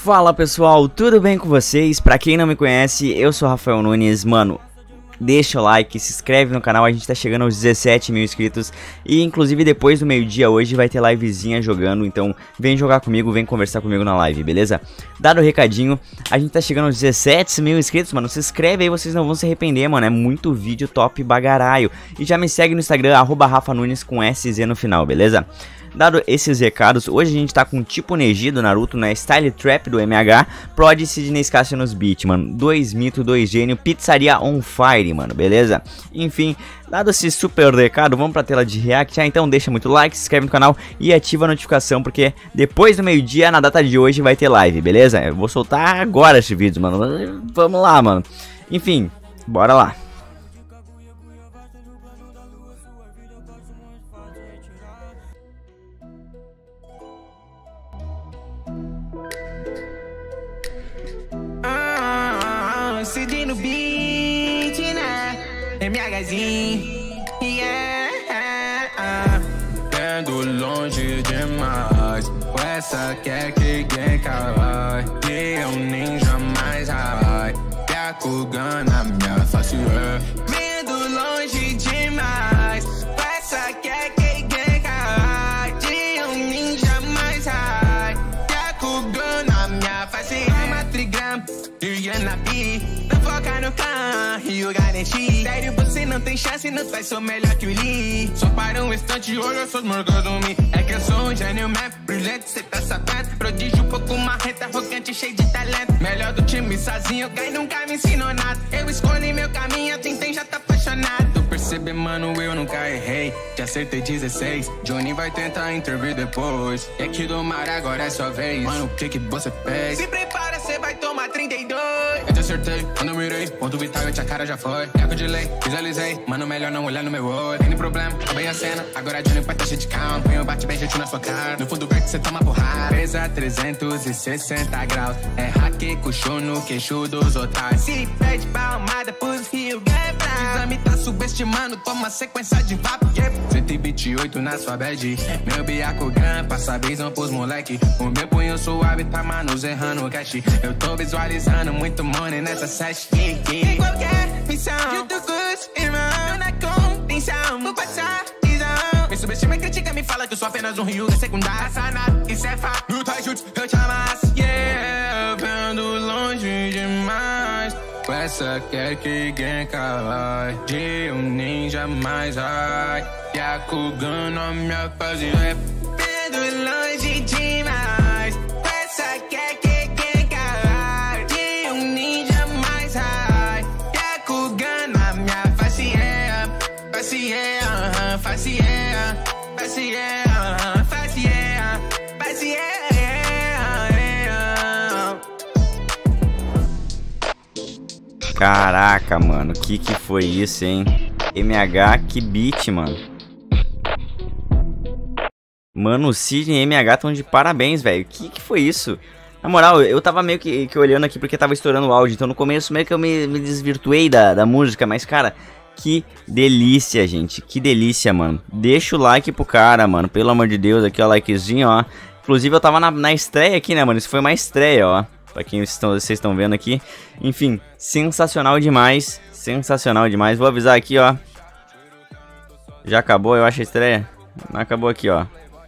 Fala pessoal, tudo bem com vocês? Pra quem não me conhece, eu sou Rafael Nunes. Mano, deixa o like, se inscreve no canal, a gente tá chegando aos 17 mil inscritos. E inclusive depois do meio-dia hoje vai ter livezinha jogando, então vem jogar comigo, vem conversar comigo na live, beleza? Dado o recadinho, a gente tá chegando aos 17 mil inscritos, mano, se inscreve aí, vocês não vão se arrepender, mano, é muito vídeo top bagaraio. E já me segue no Instagram, @RafaNunes com SZ no final, beleza? Dado esses recados, hoje a gente tá com tipo Neji do Naruto, né? Style Trap do MH, Prod e Sidney Scassio nos beat, mano. 2 mito, 2 gênio, pizzaria on fire, mano, beleza? Enfim, dado esse super recado, vamos pra tela de react. Então deixa muito like, se inscreve no canal e ativa a notificação, porque depois do meio-dia, na data de hoje, vai ter live, beleza? Eu vou soltar agora esse vídeo, mano. Vamos lá, mano. Enfim, bora lá. Sidney no beat, né? MHzinho, yeah. Vendo longe demais, com essa quer que quem cai. E eu nem jamais ai. Yakugan na minha face, vendo longe demais, com essa quer que quem cai. E eu nem jamais ai. Yakugan na minha face, uma trigram. Na B, não foca no clã e o garantir. Sério, você não tem chance, não faz, sou melhor que o Lee. Só para um instante, olha só os morgos do me. É que eu sou um gênio, man, brilhante, cê tá sabendo. Prodígio, pouco marreta, arrogante, cheio de talento. Melhor do time, sozinho, ganho, nunca me ensinou nada. Eu escolhi meu caminho, tentei, já tá apaixonado. Tu percebe, mano, eu nunca errei. Já acertei 16, Johnny vai tentar intervir depois. E aqui do mar agora é sua vez. Mano, o que você fez? Se prepara, cê vai tomar 32. Eu te acertei, quando eu mirei, ponto vital e a cara já foi. Eco de lei, visualizei, mano, melhor não olhar no meu olho. Tem problema, acabei a cena, agora a Johnny vai tá cheio de calma. Põe o bate bem gente na sua cara, no fundo verde cê toma porrada. Pesa 360 graus, é hack, coxou no queixo dos otários. Se pede palmada pros rios, quebra. Exame tá subestimando, toma sequência de vapo, 128 na sua bad. Meu Byakugan, passa visão pros moleque. O meu punho suave tá manuseando o cash. Eu tô visualizando muito money nessa sete. Em qualquer missão, eu tô com irmão. Eu na contenção, vou passar visão. Me subestima e critica, me fala que eu sou apenas um rio da secundária. Passa nada, isso é fato. No Taijutsu, eu te amasso. Yeah, vendo longe demais. Com essa quer que quem cai. De um ninja mais ai. Yakugan na minha fase. Vendo longe demais. Com essa quer que quem cai. De um ninja mais ai. Yakugan na minha face, face, face, face, face, face, Caraca, mano, que foi isso, hein? MH, que beat, mano. Mano, o Sidney e MH estão de parabéns, velho. Que foi isso? Na moral, eu tava meio que olhando aqui porque tava estourando o áudio. Então no começo meio que eu me desvirtuei da música. Mas, cara, que delícia, gente. Que delícia, mano. Deixa o like pro cara, mano. Pelo amor de Deus, aqui, ó, likezinho, ó. Inclusive eu tava na estreia aqui, né, mano? Isso foi uma estreia, ó. Pra quem vocês estão vendo aqui. Enfim, sensacional demais. Sensacional demais. Vou avisar aqui, ó. Já acabou, eu acho, a estreia. Não acabou aqui, ó.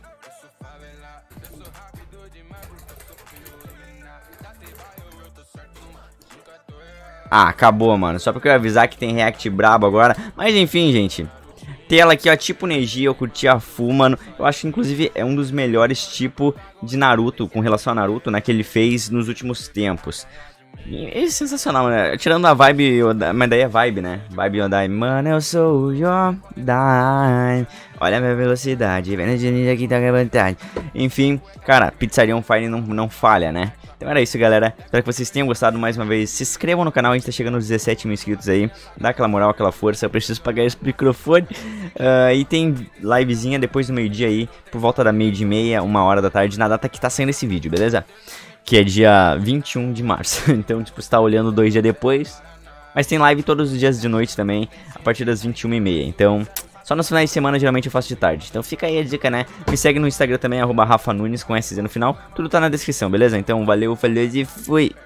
Ah, acabou, mano. Só porque eu ia avisar que tem react brabo agora. Mas enfim, gente. Tela aqui, ó, tipo Neji, eu curti a full, mano. Eu acho que, inclusive, é um dos melhores tipo de Naruto, com relação a Naruto, né, que ele fez nos últimos tempos. E é sensacional, né? Tirando a vibe, mas daí é vibe, né? Vibe Yodai. Mano, eu sou o Yodai. Olha a minha velocidade. Vendo de ninja aqui tá com a vantagem. Enfim, cara, pizzaria on fire não falha, né? Então era isso, galera. Espero que vocês tenham gostado mais uma vez. Se inscrevam no canal, a gente tá chegando aos 17 mil inscritos aí. Dá aquela moral, aquela força. Eu preciso pagar esse microfone. E tem livezinha depois do meio-dia aí, por volta da 12h30, 1h da tarde, na data que tá saindo esse vídeo, beleza? Que é dia 21 de março. Então, tipo, você tá olhando 2 dias depois. Mas tem live todos os dias de noite também, a partir das 21h30. Então, Só nos finais de semana geralmente eu faço de tarde. Então fica aí a dica, né? Me segue no Instagram também, @RafaNunes com SZ no final. Tudo tá na descrição, beleza? Então valeu, falou e fui!